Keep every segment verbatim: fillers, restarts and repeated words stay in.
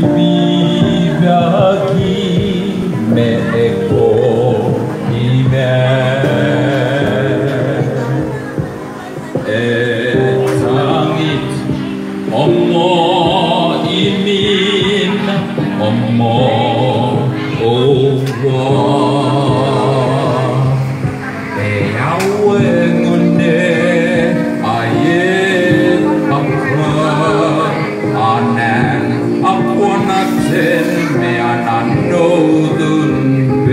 비벼기 메고이네 애상이 엄모 이민 엄모 오와 대야외군데 아예 아파 아난 아포나체 메아난 노든 벤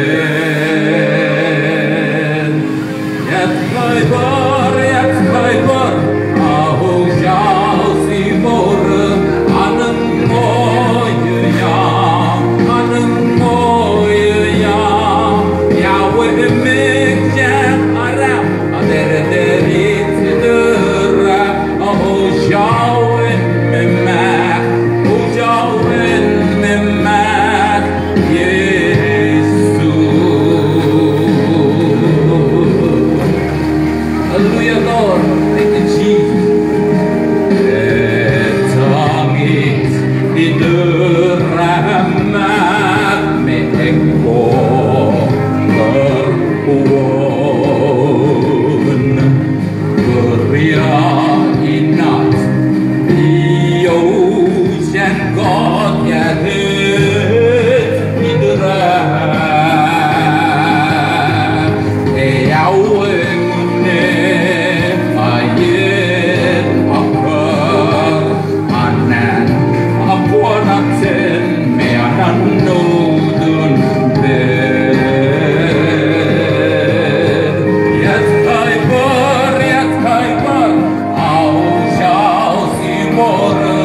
야트바이버 야트바이버 아호 샤우시 모르 아는 모여야 아는 모여야 야외 맥자 알아 아데레데리 트드라 아호 샤우에 메마 오자ዌ 메마 예수 Hallelujah, Lord. Thank you, Jesus. Etangit ideramat meeko berpuun beria inat diujan God yadet idera eaweng More